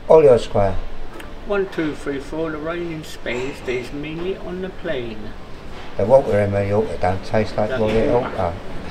All your square. 1, 2, 3, 4. The rain in Spain stays mainly on the plain. The water in Mallorca don't taste like Like Mallorca. water.